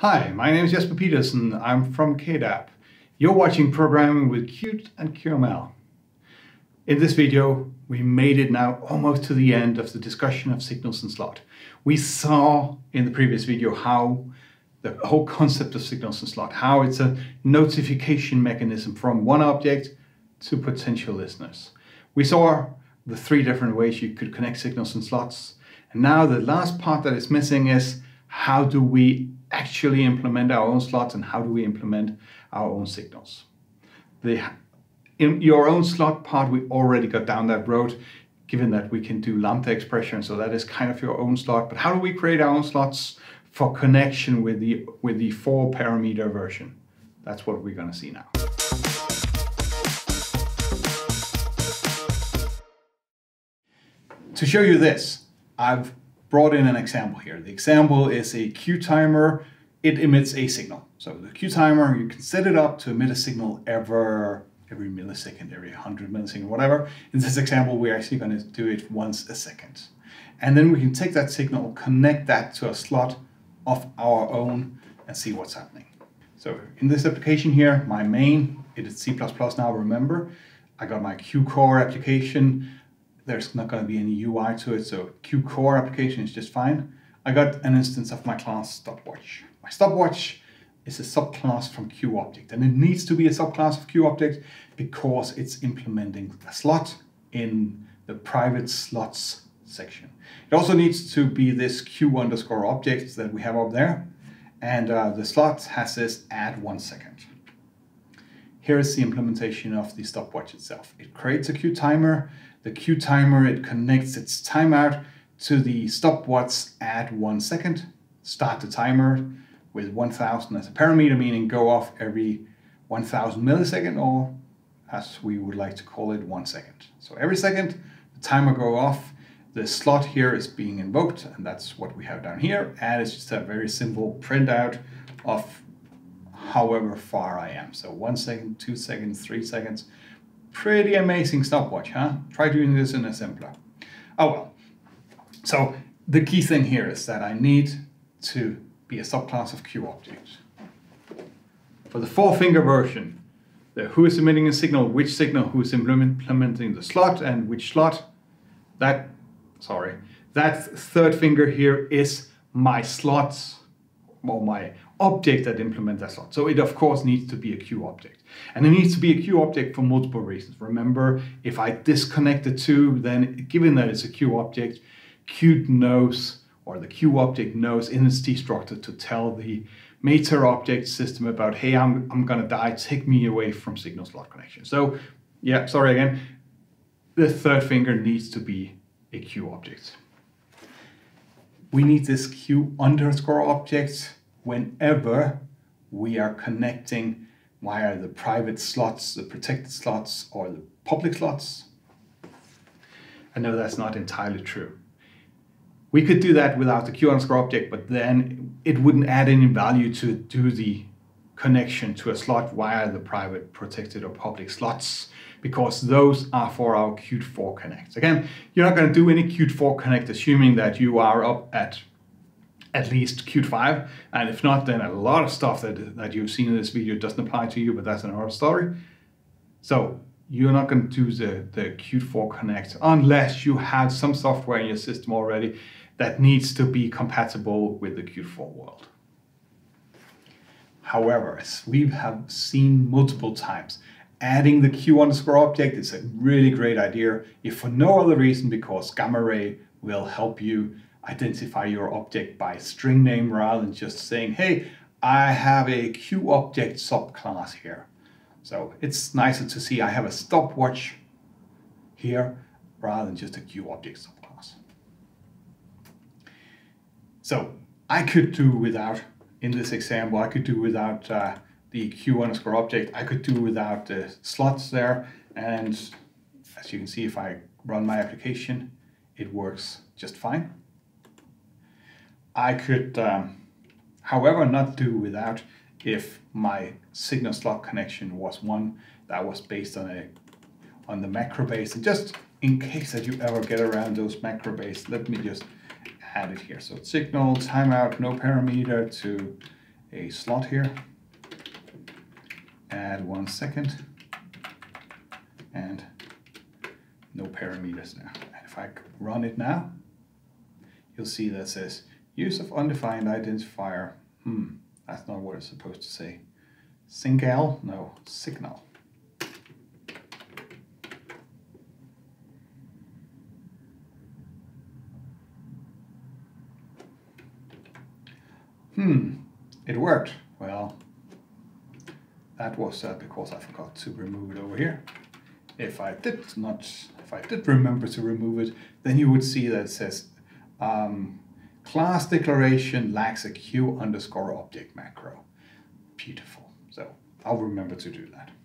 Hi, my name is Jesper Pedersen. I'm from KDAB. You're watching Programming with Qt and QML. In this video, we made it now almost to the end of the discussion of signals and slot. We saw in the previous video how the whole concept of signals and slot, how it's a notification mechanism from one object to potential listeners. We saw the three different ways you could connect signals and slots. And now the last part that is missing is how do we actually implement our own slots and how do we implement our own signals. In your own slot part, we already got down that road, given that we can do lambda expression, so that is kind of your own slot. But how do we create our own slots for connection with the 4-parameter version? That's what we're going to see now. To show you this, I've brought in an example here. The example is a Q timer. It emits a signal. So the Q timer, you can set it up to emit a signal every millisecond, every 100 milliseconds, whatever. In this example, we're actually going to do it once a second. And then we can take that signal, connect that to a slot of our own and see what's happening. So in this application here, my main, it is C++ now, remember. I got my Q core application. There's not going to be any UI to it, so Q core application is just fine. I got an instance of my class Stopwatch. My Stopwatch is a subclass from QObject, and it needs to be a subclass of QObject because it's implementing a slot in the private slots section. It also needs to be this Q_object that we have up there, and the slot has this add 1 second. Here is the implementation of the Stopwatch itself. It creates a Q timer. The Q timer, it connects its timeout to the stopwatch add 1 second, start the timer with 1000 as a parameter, meaning go off every 1000 millisecond, or as we would like to call it, 1 second. So every second, the timer go off, the slot here is being invoked, and that's what we have down here. And it's just a very simple printout of however far I am. So 1 second, 2 seconds, 3 seconds. Pretty amazing stopwatch, huh? Try doing this in assembler. Oh well. So the key thing here is that I need to be a subclass of QObject. For the 4-finger version, the who is emitting a signal, which signal, who is implementing the slot, and which slot, that third finger here is my slots, or my object that implements that slot. So it of course needs to be a QObject. And it needs to be a QObject for multiple reasons. Remember, if I disconnect the two, then given that it's a QObject, Qt knows, or the QObject knows in its destructor to tell the meta object system about, hey, I'm gonna die, take me away from signal slot connection. So yeah, sorry again, the third finger needs to be a QObject. We need this Q_object whenever we are connecting via the private slots, the protected slots, or the public slots. I know that's not entirely true. We could do that without the Q_object, but then it wouldn't add any value to do the connection to a slot via the private, protected, or public slots, because those are for our Qt4 connect. Again, you're not going to do any Qt4 connect assuming that you are up at least Qt 5, and if not, then a lot of stuff that you've seen in this video doesn't apply to you, but that's another story. So you're not going to do the Qt4 connect unless you have some software in your system already that needs to be compatible with the Qt4 world. However, as we have seen multiple times, adding the Q_object is a really great idea, if for no other reason because gamma ray will help you identify your object by string name rather than just saying, hey, I have a QObject subclass here. So it's nicer to see I have a stopwatch here rather than just a QObject subclass. So I could do without, in this example, I could do without the Q_object. I could do without the slots there. And as you can see, if I run my application, it works just fine. I could, however, not do without if my signal slot connection was one that was based on the macro base. And just in case that you ever get around those macro base, let me just add it here. So signal timeout, no parameter to a slot here, add 1 second, and no parameters now. And if I run it now, you'll see that says use of undefined identifier. That's not what it's supposed to say. Signal? No, signal. It worked. Well, that was because I forgot to remove it over here. If I did remember to remove it, then you would see that it says class declaration lacks a Q_object macro. Beautiful. So I'll remember to do that.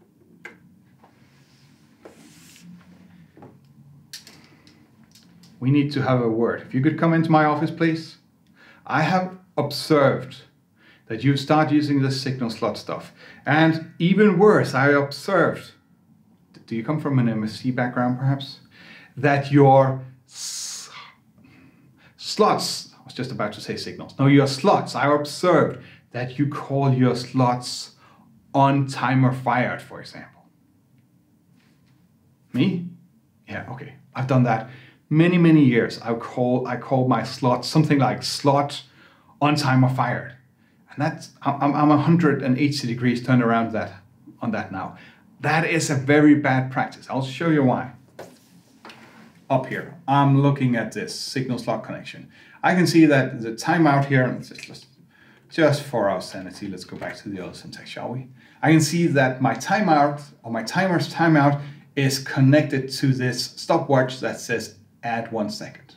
We need to have a word. If you could come into my office, please. I have observed that you start using this signal slot stuff. And even worse, I observed, do you come from an MSc background perhaps? That your slots, I was just about to say signals, no, your slots, I observed that you call your slots on TimerFired, for example. Me? Yeah, okay, I've done that many, many years. I call my slot something like slot on TimerFired. And that's, I'm 180 degrees turned around on that now. That is a very bad practice. I'll show you why. Up here, I'm looking at this signal slot connection. I can see that the timeout here, just for our sanity, let's go back to the other syntax, shall we? I can see that my timeout, or my timer's timeout, is connected to this stopwatch that says add 1 second.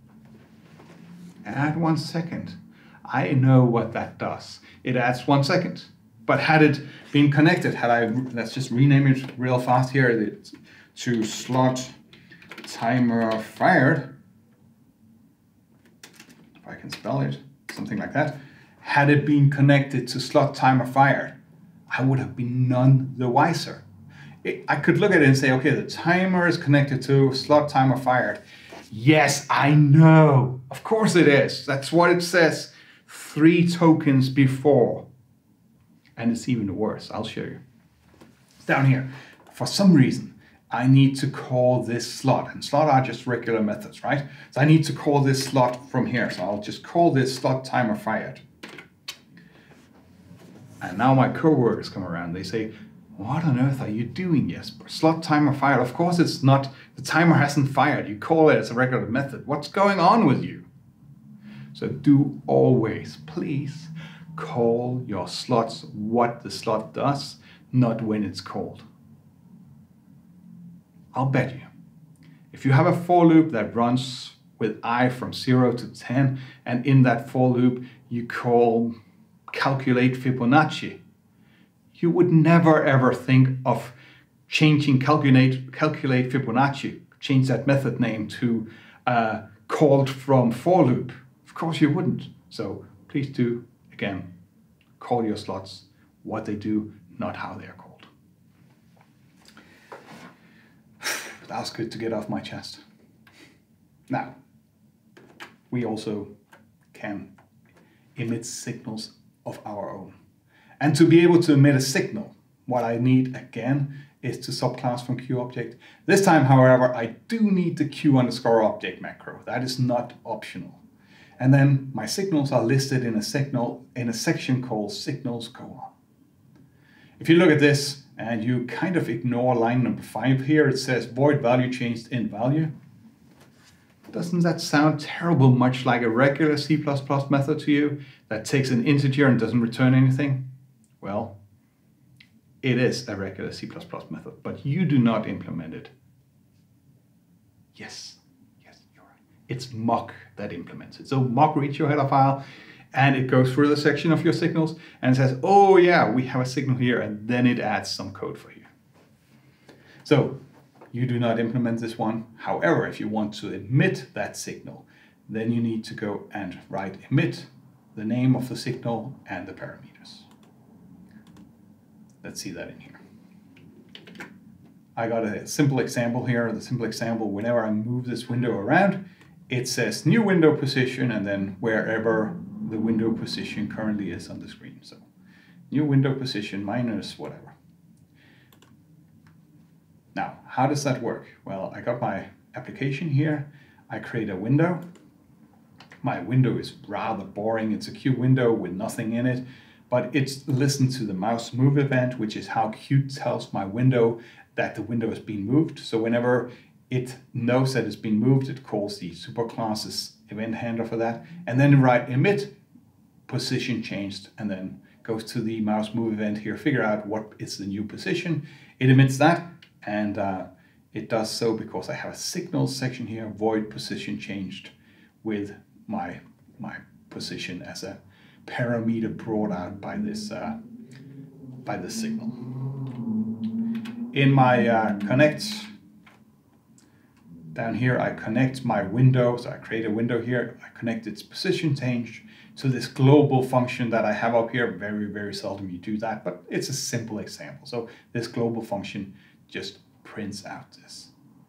Add 1 second. I know what that does. It adds 1 second. But had it been connected, let's just rename it real fast here to slot TimerFired, if I can spell it, something like that. Had it been connected to slot TimerFired, I would have been none the wiser. I could look at it and say, okay, the timer is connected to slot TimerFired. Yes, I know. Of course it is. That's what it says 3 tokens before. And it's even worse. I'll show you. It's down here. For some reason, I need to call this slot. And slot are just regular methods, right? So I need to call this slot from here. So I'll just call this slot TimerFired. And now my coworkers come around. They say, what on earth are you doing, Jesper? Slot TimerFired. Of course it's not. The timer hasn't fired. You call it as a regular method. What's going on with you? So do always, please, call your slots what the slot does, not when it's called. I'll bet you, if you have a for loop that runs with I from 0 to 10, and in that for loop you call calculate Fibonacci, you would never ever think of changing calculate Fibonacci, change that method name to called from for loop. Of course you wouldn't. So please do, again, call your slots what they do, not how they're called. That was good to get off my chest. Now, we also can emit signals of our own. And to be able to emit a signal, what I need again is to subclass from QObject. This time, however, I do need the Q_object macro. That is not optional. And then my signals are listed in a section called signals : If you look at this and you kind of ignore line number 5 here, it says void value changed int value. Doesn't that sound terrible much like a regular C++ method to you that takes an integer and doesn't return anything? Well, it is a regular C++ method, but you do not implement it. Yes, you're right. It's mock that implements it. So mock reads your header file and it goes through the section of your signals and says, oh yeah, we have a signal here, and then it adds some code for you. So you do not implement this one. However, if you want to emit that signal, then you need to go and write emit, the name of the signal and the parameters. Let's see that in here. I got a simple example here. The simple example, whenever I move this window around, it says new window position, and then wherever the window position currently is on the screen. So new window position minus whatever. Now, how does that work? Well, I got my application here. I create a window. My window is rather boring. It's a Qt window with nothing in it, but it's listened to the mouse move event, which is how Qt tells my window that the window is being moved. So whenever it knows that it's been moved, it calls the superclasses event handler for that, and then write emit position changed, and then goes to the mouse move event here, figure out what is the new position. It emits that, and it does so because I have a signals section here, void position changed, with my position as a parameter brought out by this signal. In my connect, down here I connect my window, so I create a window here, I connect its position change to this global function that I have up here. Very, very seldom you do that, but it's a simple example. So this global function just prints out this.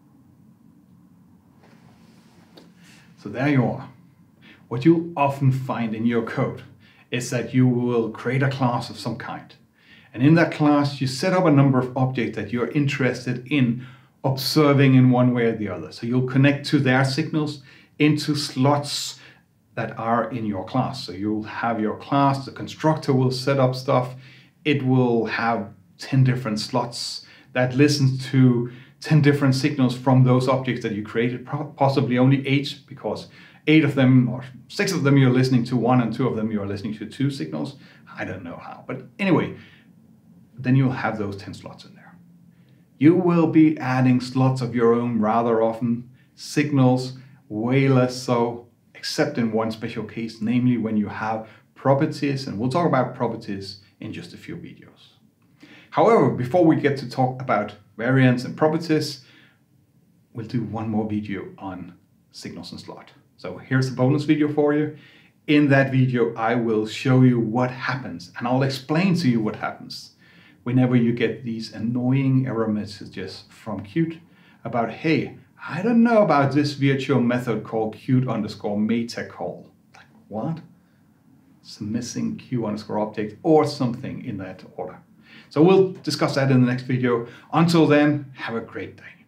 So there you are. What you often find in your code is that you will create a class of some kind. And in that class, you set up a number of objects that you're interested in observing in one way or the other. So you'll connect to their signals into slots that are in your class. So you'll have your class, the constructor will set up stuff. It will have 10 different slots that listens to 10 different signals from those objects that you created, possibly only 8, because 8 of them or 6 of them you're listening to one and 2 of them you're listening to 2 signals. I don't know how, but anyway, then you'll have those 10 slots in there. You will be adding slots of your own rather often, signals way less so, except in one special case, namely when you have properties, and we'll talk about properties in just a few videos. However, before we get to talk about variants and properties, we'll do one more video on signals and slot. So here's a bonus video for you. In that video, I will show you what happens, and I'll explain to you what happens whenever you get these annoying error messages from Qt about, hey, I don't know about this virtual method called Qt_meta call. Like, what? It's a missing Q_object or something in that order. So we'll discuss that in the next video. Until then, have a great day.